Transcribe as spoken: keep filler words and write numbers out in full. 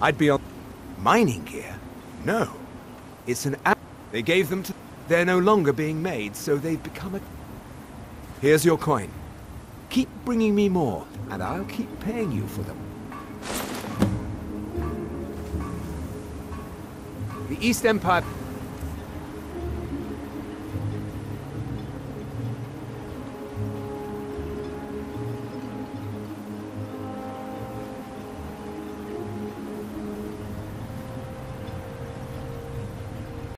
I'd be on... Mining gear? No. It's an app. They gave them to... They're no longer being made, so they've become a... Here's your coin. Keep bringing me more, and I'll keep paying you for them. The East Empire...